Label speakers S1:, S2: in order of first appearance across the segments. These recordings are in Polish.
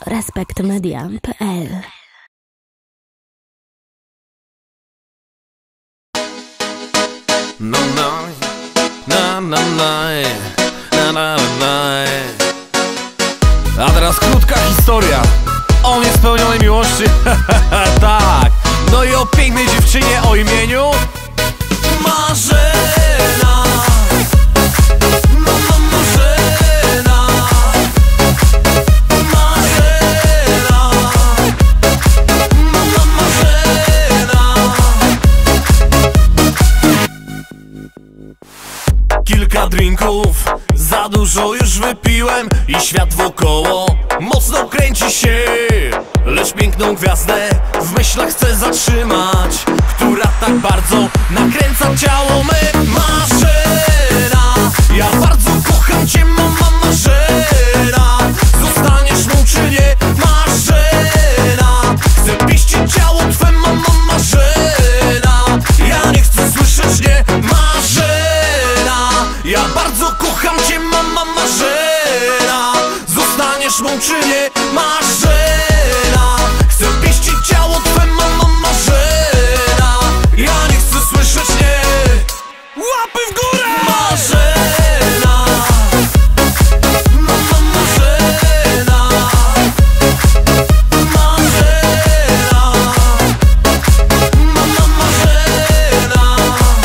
S1: respektmedia.pl.
S2: No, no, na, na, na, na, na, na. A teraz krótka historia o niespełnionej miłości. Tak, no i o pięknej dziewczynie o imieniu Marzena. Mama Marzena. Marzena. Mama Marzena. Kilka drinków, za dużo już wypiłem i świat wokoło mocno kręci się. Lecz piękną gwiazdę w myślach chcę zatrzymać, która tak bardzo nakręca ciało me. Marzena, ja bardzo kocham cię, mama Marzena. Zostaniesz mą czy nie, Marzena? Chcę piścić ciało twe, mama Marzena. Ja nie chcę słyszeć nie, Marzena. Ja bardzo kocham cię, mama Marzena. Zostaniesz mą czy nie, Marzena? Chcę pieścić ciało twe, mama Marzena. Ja nie chcę słyszeć nie. Łapy w górę! Marzena. Mama Marzena. Marzena. Mama Marzena.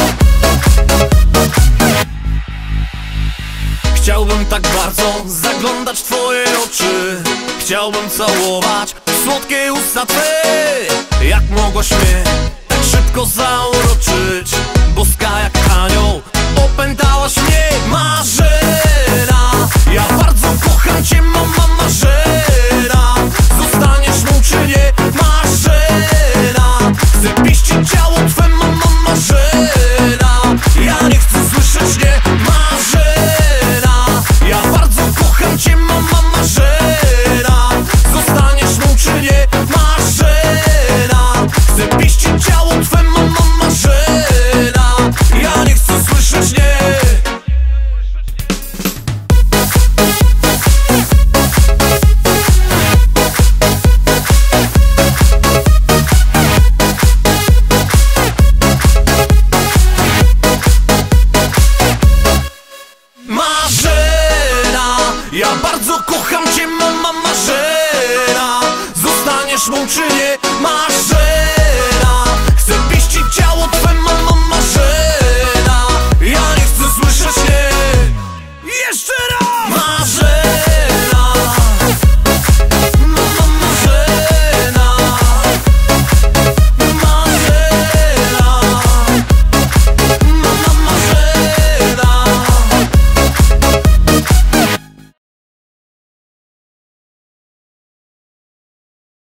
S2: Chciałbym tak bardzo zaglądać w twoje oczy. Chciałbym całować słodkie usta twe. Jak mogłaś mnie tak szybko zauroczyć? Boska jak anioł, opętałaś mnie, Marzena. Ja bardzo kocham cię, mama Marzena. Zostaniesz mą czy nie, Marzena? Chcę piścić ciało twe, mama Marzena. Ja nie chcę słyszeć nie, Marzena. Ja bardzo kocham cię, mama Marzena. Zostaniesz mą czy nie, Marzena? Chcę piścić ciało twe, mama Marzena. Ja nie chcę słyszeć nie. Marzena, ja bardzo kocham cię, mama Marzena. Zostaniesz mą czy nie, Marzena?